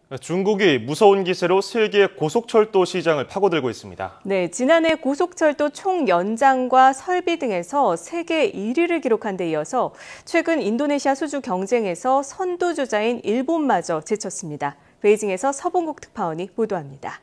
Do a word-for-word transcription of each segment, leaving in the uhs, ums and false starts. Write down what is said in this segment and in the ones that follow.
중국이 무서운 기세로 세계 고속철도 시장을 파고들고 있습니다. 네, 지난해 고속철도 총 연장과 설비 등에서 세계 일 위를 기록한 데 이어서 최근 인도네시아 수주 경쟁에서 선두주자인 일본마저 제쳤습니다. 베이징에서 서봉국 특파원이 보도합니다.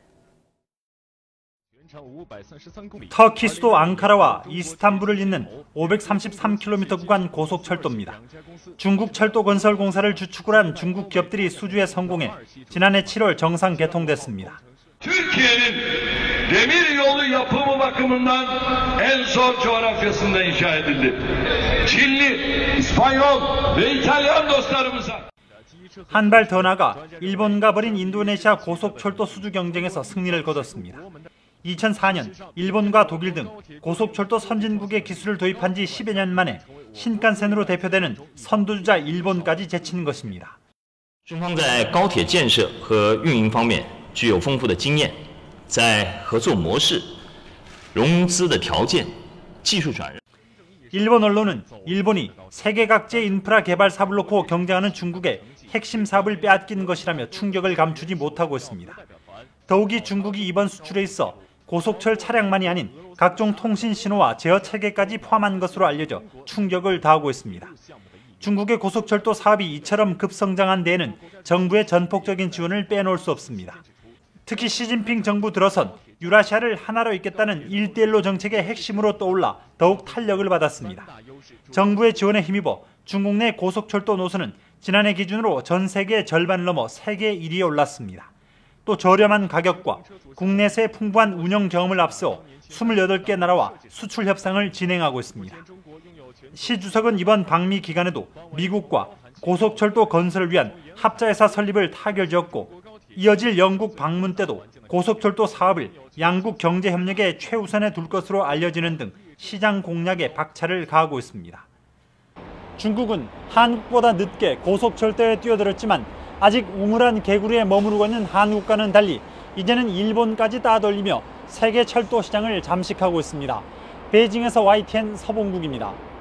터키 수도 앙카라와 이스탄불을 잇는 오백삼십삼 킬로미터 구간 고속철도입니다. 중국 철도건설공사를 주축으로 한 중국 기업들이 수주에 성공해 지난해 칠월 정상 개통됐습니다. Türkiye'nin demiryolu yapımı bakımından en zor coğrafyasında inşa edildi. Çinli, İspanyol ve İtalyan dostlarımıza. 한 발 더 나가 일본과 벌인 인도네시아 고속철도 수주 경쟁에서 승리를 거뒀습니다. 이천사 년 일본과 독일 등 고속철도 선진국의 기술을 도입한 지 십여 년 만에 신칸센으로 대표되는 선두주자 일본까지 제친 것입니다. 中方在高铁建设和运营方面具有丰富的经验，在合作模式、融资的条件、技术转让。 일본 언론은 일본이 세계 각지의 인프라 개발 사업을 놓고 경쟁하는 중국의 핵심 사업을 빼앗긴 것이라며 충격을 감추지 못하고 있습니다. 더욱이 중국이 이번 수출에 있어 고속철 차량만이 아닌 각종 통신 신호와 제어 체계까지 포함한 것으로 알려져 충격을 더하고 있습니다. 중국의 고속철도 사업이 이처럼 급성장한 데에는 정부의 전폭적인 지원을 빼놓을 수 없습니다. 특히 시진핑 정부 들어선 유라시아를 하나로 잇겠다는 일대일로 정책의 핵심으로 떠올라 더욱 탄력을 받았습니다. 정부의 지원에 힘입어 중국 내 고속철도 노선은 지난해 기준으로 전 세계의 절반을 넘어 세계 일 위에 올랐습니다. 또 저렴한 가격과 국내에서의 풍부한 운영 경험을 앞세워 이십팔 개 나라와 수출 협상을 진행하고 있습니다. 시 주석은 이번 방미 기간에도 미국과 고속철도 건설을 위한 합자회사 설립을 타결지었고 이어질 영국 방문 때도 고속철도 사업을 양국 경제협력의 최우선에 둘 것으로 알려지는 등 시장 공략에 박차를 가하고 있습니다. 중국은 한국보다 늦게 고속철도에 뛰어들었지만 아직 우물한 개구리에 머무르고 있는 한국과는 달리 이제는 일본까지 따돌리며 세계 철도 시장을 잠식하고 있습니다. 베이징에서 와이티엔 서봉국입니다.